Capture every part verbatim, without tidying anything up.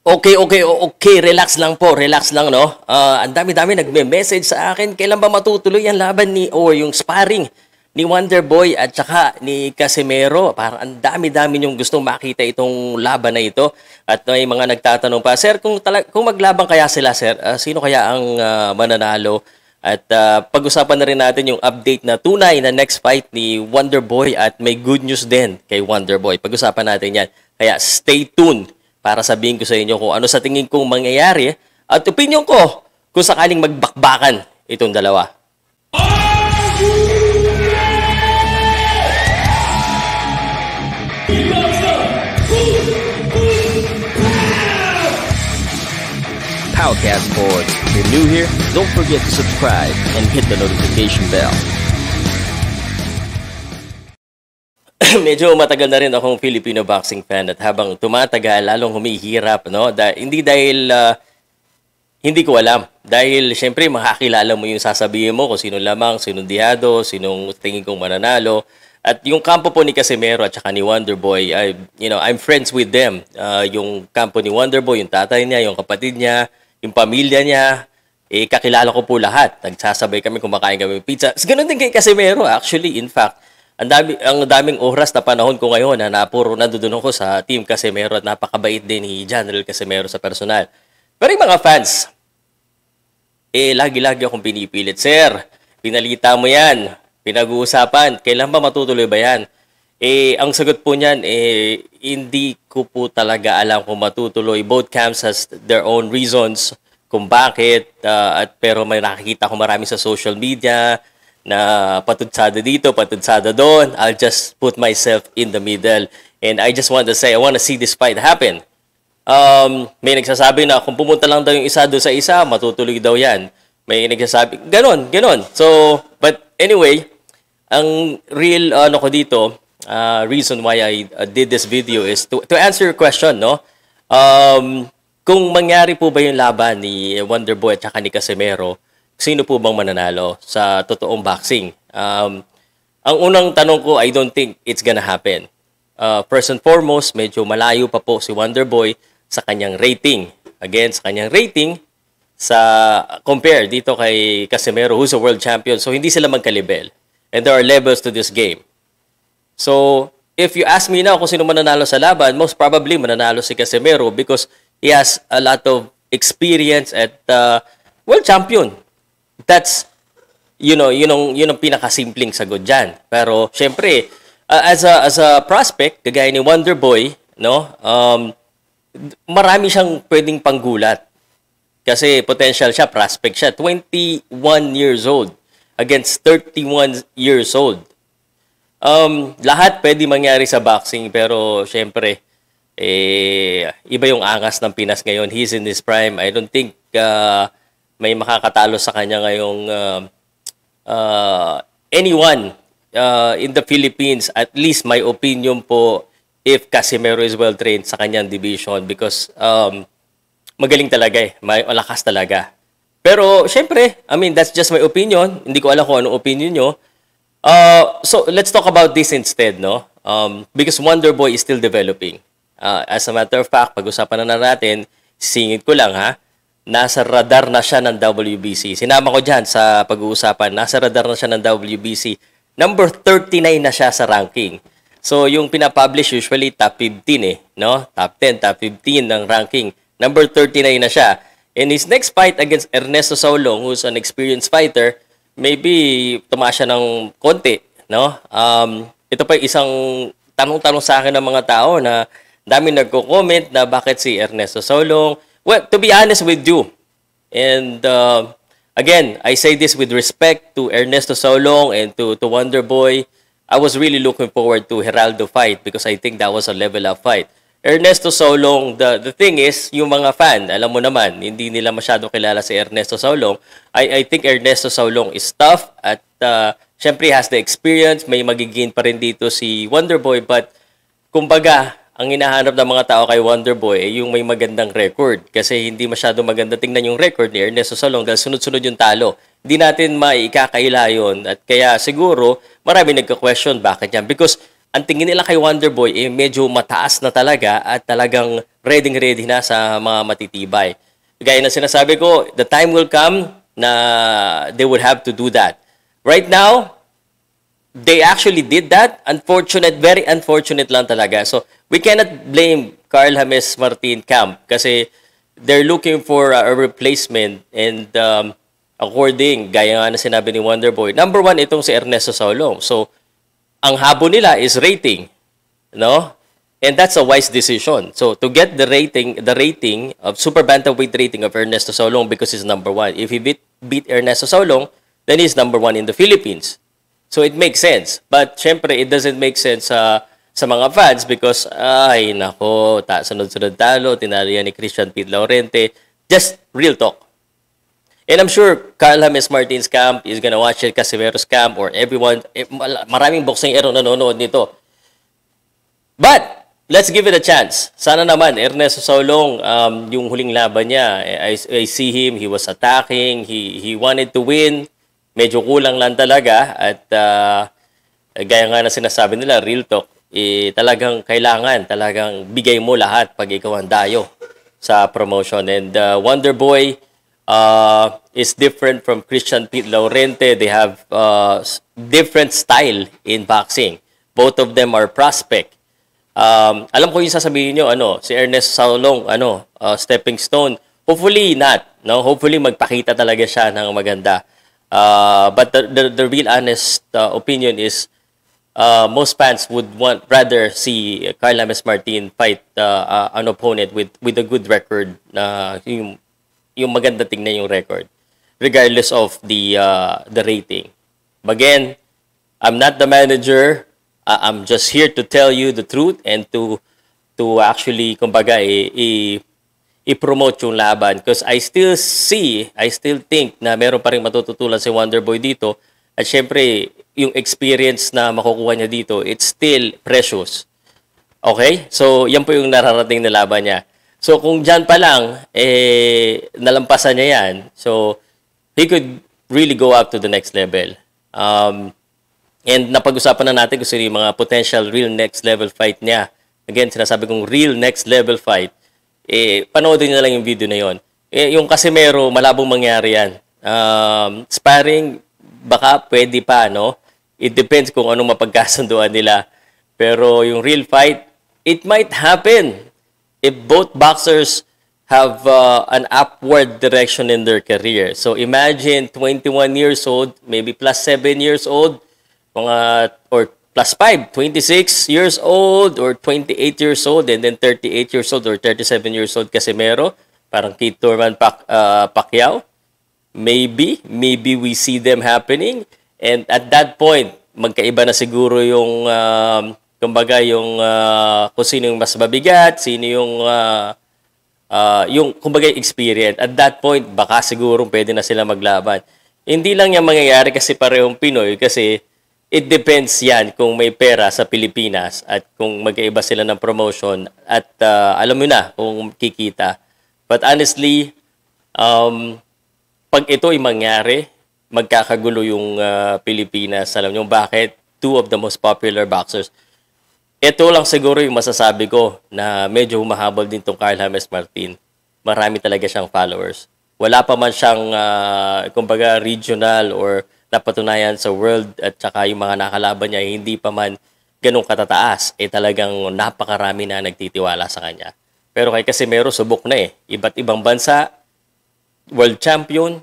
Okay, okay, okay. Relax lang po, relax lang, no? Ah, ang dami-dami nagme-message sa akin. Kailan ba matutuloy ang laban ni or yung sparring ni Wonderboy at saka ni Casimero? Parang ang dami-dami yung gustong makita itong laban na ito. At may mga nagtatanong pa, Sir, kung, talag kung maglaban kaya sila, Sir, ah, sino kaya ang ah, mananalo? At ah, pag-usapan na rin natin yung update na tunay na next fight ni Wonderboy at may good news din kay Wonderboy. Pag-usapan natin yan. Kaya stay tuned para sabihin ko sa inyo kung ano sa tingin kong mangyayari at opinion ko kung sakaling magbakbakan itong dalawa. Powcast Sports. If you're new here, don't forget to subscribe and hit the notification bell. Medyo matagal na rin akong Filipino boxing fan at habang tumatagal, lalong humihirap, no? Da hindi dahil uh, hindi ko alam. Dahil syempre makakilala mo yung sasabihin mo kung sino lamang, sinong dihado, sinong tingin kong mananalo. At yung kampo po ni Casimero at saka ni Wonderboy, I, you know, I'm friends with them. Uh, yung kampo ni Wonderboy, yung tatay niya, yung kapatid niya, yung pamilya niya, eh kakilala ko po lahat. Nagsasabay kami, kumakain kami pizza. Ganun din kay Casimero, actually, in fact. Ang dami ang daming oras na panahon ko ngayon na napuro nandoon ako sa Team Casimero at napakabait din ni General Casimero sa personal. Pero yung mga fans, eh lagi-lagi akong pinipilit, Sir, pinalita mo yan, pinag-uusapan, kailan ba matutuloy ba yan? Eh, ang sagot po niyan, eh, hindi ko po talaga alam kung matutuloy. Both camps has their own reasons kung bakit, uh, at pero may nakikita ko marami sa social media, na patutsada dito, patutsada doon. I'll just put myself in the middle. And I just want to say, I want to see this fight happen. Um, may nagsasabi na kung pumunta lang daw yung isa doon sa isa, matutuloy daw yan. May nagsasabi, ganon, ganon. So, but anyway, ang real ano ko dito, uh, reason why I uh, did this video is to, to answer your question, no? Um, kung mangyari po ba yung laban ni Wonderboy at saka ni Casimero, sino po bang mananalo sa totoong boxing? Um, ang unang tanong ko, I don't think it's gonna happen. Uh, first and foremost, medyo malayo pa po si Wonderboy sa kanyang rating. Again, sa kanyang rating, sa compare dito kay Casimero, who's a world champion. So, hindi sila magkalibel. And there are levels to this game. So, if you ask me now kung sino mananalo sa laban, most probably mananalo si Casimero because he has a lot of experience at uh, world champion. That's, you know, yun ang, yun ang pinakasimpleng sagot dyan. Pero, syempre, uh, as, a, as a prospect, kagaya ni Wonderboy, no, um, marami siyang pwedeng panggulat. Kasi potential siya, prospect siya. twenty-one years old against thirty-one years old. Um, lahat pwede mangyari sa boxing, pero, syempre, eh, iba yung angas ng Pinas ngayon. He's in his prime. I don't think, uh, may makakatalo sa kanya ngayong uh, uh, anyone uh, in the Philippines, at least my opinion po, if Casimero is well trained sa kanyang division because um, magaling talaga eh, may malakas talaga. Pero syempre, I mean, that's just my opinion. Hindi ko alam kung anong opinion nyo. Uh, so let's talk about this instead, no? Um, because Wonderboy is still developing. Uh, as a matter of fact, pag-usapan na natin, singit ko lang ha, nasa radar na siya ng W B C. Sinama ko dyan sa pag-uusapan. Nasa radar na siya ng W B C. Number thirty-nine na siya sa ranking. So, yung pinapublish usually top fifteen eh. No? Top ten, top fifteen ng ranking. Number thirty-nine na siya. In his next fight against Ernesto Saulong, who's an experienced fighter, maybe tumaas siya ng konti. No? Um, ito pa isang tanong-tanong sa akin ng mga tao na dami nagko-comment na bakit si Ernesto Saulong. Well, to be honest with you, and uh, again, I say this with respect to Ernesto Saulong and to, to Wonderboy. I was really looking forward to Geraldo fight because I think that was a level up fight. Ernesto Saulong, the, the thing is, yung mga fan, alam mo naman, hindi nila masyado kilala si Ernesto Saulong. I, I think Ernesto Saulong is tough at uh, syempre has the experience. May magiging pa rin dito si Wonderboy, but kumbaga, ang hinahanap ng mga tao kay Wonderboy ay yung may magandang record. Kasi hindi masyado maganda tingnan yung record ni Ernesto Saulong dahil sunod-sunod yung talo. Hindi natin maikakaila yun. At kaya siguro marami nagka-question bakit yan. Because ang tingin nila kay Wonderboy eh medyo mataas na talaga at talagang ready-ready na sa mga matitibay. Gaya na sinasabi ko, the time will come na they would have to do that. Right now, they actually did that. Unfortunate, very unfortunate lang talaga. So, we cannot blame Carl James Martin Camp kasi they're looking for a replacement and um, according, gaya nga na sinabi ni Wonderboy, number one, itong si Ernesto Saulong. So, ang habol nila is rating. No? And that's a wise decision. So, to get the rating, the rating of super bantamweight rating of Ernesto Saulong because he's number one. If he beat, beat Ernesto Saulong, then he's number one in the Philippines. So, it makes sense. But, syempre, it doesn't make sense sa, sa mga fans because, ay, nako, ta, sunod-sunod talo, tinalo yan ni Christian Pete Laurente. Just real talk. And I'm sure Carl James Martin's camp is gonna watch it, Casimero's camp, or everyone, eh, maraming boxing hero nanonood nito. But, let's give it a chance. Sana naman, Ernesto Saulong, um, yung huling laban niya, I, I see him, he was attacking, he, he wanted to win. Medyo kulang lang talaga. At uh, gaya nga na sinasabi nila, real talk, eh, talagang kailangan, talagang bigay mo lahat pag ikaw ang dayo sa promotion. And uh, Wonder Boy uh, is different from Christian Pete Laurente. They have uh, different style in boxing. Both of them are prospect. Um, alam ko yung sasabihin nyo, ano, si Ernest Saulong, ano, uh, stepping stone. Hopefully not, no? Hopefully magpakita talaga siya ng maganda. Uh, but the, the, the real honest uh, opinion is uh, most fans would want rather see Carl James Martin fight uh, uh, an opponent with with a good record, na uh, yung, yung maganda tingnan yung record, regardless of the uh, the rating. Again, I'm not the manager. I'm just here to tell you the truth and to to actually, kumbaga, i- i- i-promote yung laban. Because I still see, I still think na meron pa rin matututulan si Wonderboy dito. At syempre, yung experience na makukuha niya dito, it's still precious. Okay? So, yan po yung nararating na laban niya. So, kung dyan pa lang, eh, nalampasan niya yan. So, he could really go up to the next level. Um... And napag-usapan na natin kung sino yung mga potential real next level fight niya. Again, sinasabi kong real next level fight. Eh, panoodin nyo lang yung video na yon. Eh, yung Casimero, malabong mangyari yan. Um, sparring, baka pwede pa, no? It depends kung anong mapagkasunduan nila. Pero yung real fight, it might happen if both boxers have uh, an upward direction in their career. So imagine twenty-one years old, maybe plus seven years old, mga, or plus five, twenty-six years old or twenty-eight years old, and then thirty-eight years old or thirty-seven years old Casimero, parang Keith Thurman Pac, uh, Pacquiao. Maybe, maybe we see them happening. And at that point, magkaiba na siguro yung, um, kumbaga, yung uh, kung sino yung mas mabigat, sino yung, uh, uh, yung, kumbaga, experience. At that point, baka siguro pwede na sila maglaban. Hindi lang yan mangyayari kasi parehong Pinoy, kasi it depends yan kung may pera sa Pilipinas at kung magkaiba sila ng promotion at uh, alam mo na kung kikita. But honestly, um, pag ito ay mangyari, magkakagulo yung uh, Pilipinas. Alam nyo bakit? Two of the most popular boxers. Ito lang siguro yung masasabi ko na medyo humahabol din tong Carl James Martin. Marami talaga siyang followers. Wala pa man siyang, uh, kumbaga, regional or napatunayan sa world at saka yung mga nakalaban niya, hindi pa man ganun katataas. Eh talagang napakarami na nagtitiwala sa kanya. Pero kay Casimero, subok na eh. Iba't ibang bansa, world champion,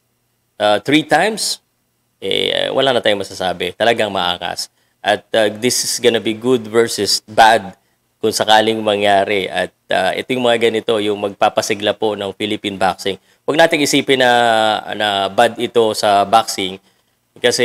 uh, three times, eh wala na tayong masasabi. Talagang maakas. At uh, this is gonna be good versus bad kung sakaling mangyari. At uh, ito yung mga ganito, yung magpapasigla po ng Philippine boxing. Huwag natin isipin na, na bad ito sa boxing kasi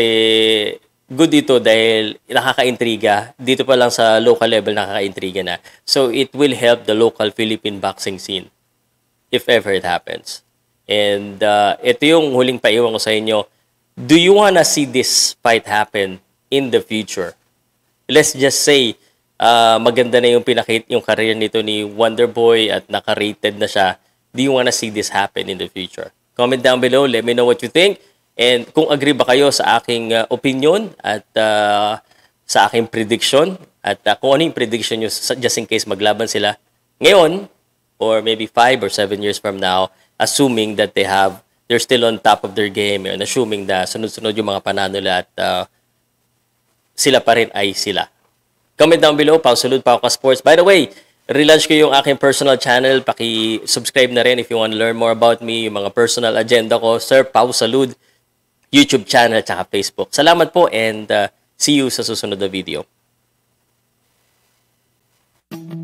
good ito dahil nakaka-intriga. Dito pa lang sa local level nakaka-intriga na. So it will help the local Philippine boxing scene if ever it happens. And uh, ito yung huling paiwan ko sa inyo. Do you wanna see this fight happen in the future? Let's just say uh, maganda na yung pinakit yung career nito ni Wonderboy at naka-rated na siya. Do you wanna see this happen in the future? Comment down below. Let me know what you think. And kung agree ba kayo sa aking uh, opinion at uh, sa aking prediction. At uh, kung ano yung prediction nyo just in case maglaban sila. Ngayon, or maybe five or seven years from now, assuming that they have, they're still on top of their game, and assuming na sunod-sunod yung mga panalo nila at uh, sila pa rin ay sila. Comment down below, Powsalud, Powcast Sports. By the way, relaunch ko yung aking personal channel. Paki-subscribe na rin if you want to learn more about me, yung mga personal agenda ko. Sir Powsalud, YouTube channel, at Facebook. Salamat po, and uh, see you sa susunod na video.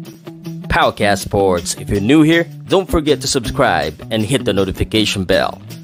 Powcast Sports. If you're new here, don't forget to subscribe and hit the notification bell.